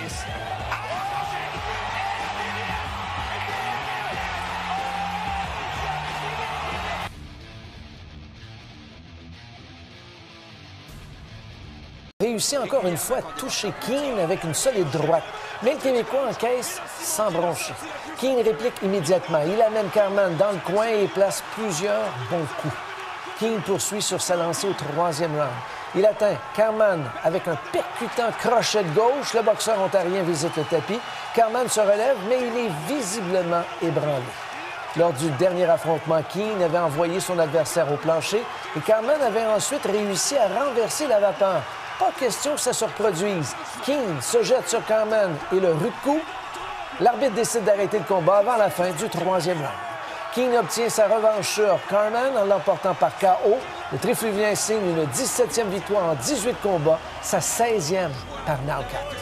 Réussit encore une fois à toucher Keane avec une solide droite. Mais le Québécois encaisse sans broncher. Keane réplique immédiatement. Il amène Carman dans le coin et place plusieurs bons coups. Keane poursuit sur sa lancée au troisième round. Il atteint Carman avec un percutant crochet de gauche. Le boxeur ontarien visite le tapis. Carman se relève, mais il est visiblement ébranlé. Lors du dernier affrontement, Keane avait envoyé son adversaire au plancher et Carman avait ensuite réussi à renverser la vapeur. Pas question que ça se reproduise. Keane se jette sur Carman et le rude coup. L'arbitre décide d'arrêter le combat avant la fin du troisième round. Keane obtient sa revanche sur Carman en l'emportant par KO. Le Trifluvien signe une 17e victoire en 18 combats, sa 16e par knockout.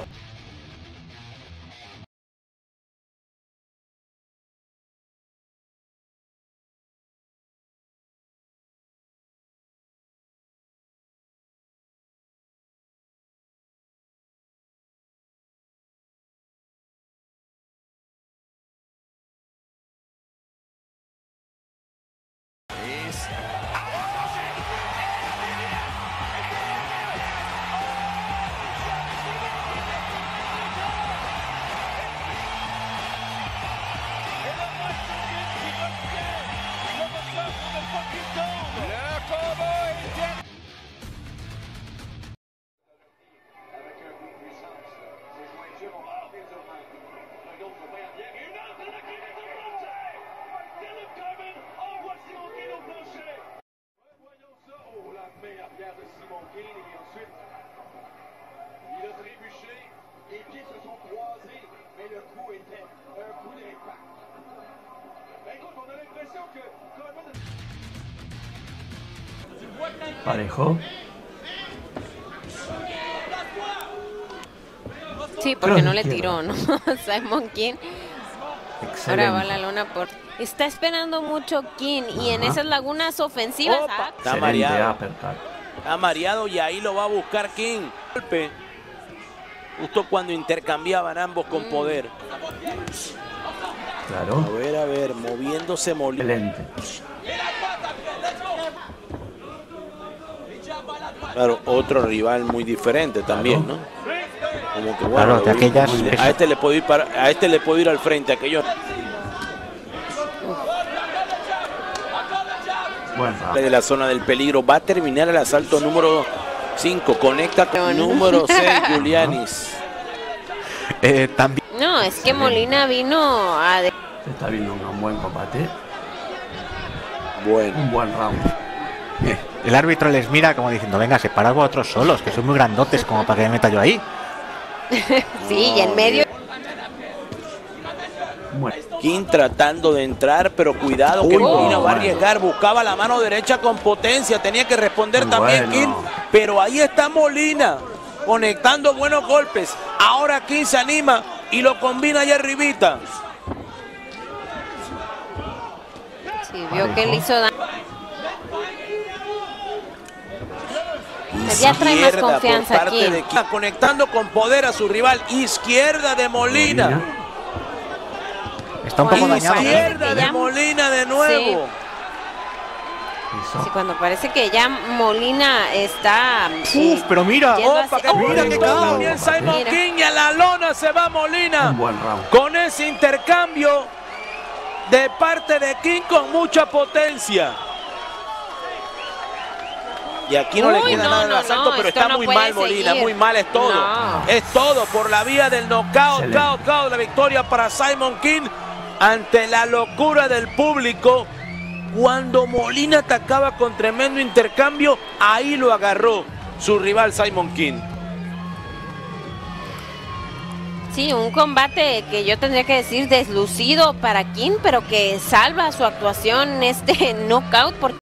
Parejo. Sí, porque no le tiró, ¿no? Simon King. Excelente. Ahora va la lona por... Está esperando mucho King y en esas lagunas ofensivas... Está mareado. Está mareado y ahí lo va a buscar King. Golpe. Justo cuando intercambiaban ambos con poder. Claro. A ver, moviéndose Molina. Excelente. Claro, otro rival muy diferente también, ¿no? Como que, bueno, claro, de aquellas... a este le puedo ir al frente, aquellos... Bueno, de la zona del peligro. Va a terminar el asalto número 5. Conecta con número 6, Giulianis. También... No, es que Molina vino a... se está viendo un buen combate. Bueno. Un buen round. El árbitro les mira como diciendo, venga, separad vosotros solos, que son muy grandotes como para que me meta yo ahí. Sí, y en medio... Bueno. King tratando de entrar, pero cuidado que Molina va a arriesgar. Buscaba la mano derecha con potencia. Tenía que responder también King. Pero ahí está Molina, conectando buenos golpes. Ahora King se anima y lo combina allá arribita. Sí, vio que le hizo daño. Ya trae más confianza aquí. Conectando con poder a su rival. Izquierda de Molina. Está un poco dañado. Izquierda de Molina de nuevo. Sí, cuando parece que ya Molina está... pero mira. Mira que también Simon King y a la lona se va Molina. Un buen round. Con ese intercambio de parte de King con mucha potencia. Y aquí no le queda nada de asalto, pero está muy mal Molina, muy mal es todo. Es todo por la vía del knockout, la victoria para Simon King ante la locura del público. Cuando Molina atacaba con tremendo intercambio, ahí lo agarró su rival Simon King. Sí, un combate que yo tendría que decir deslucido para King, pero que salva su actuación en este knockout. Porque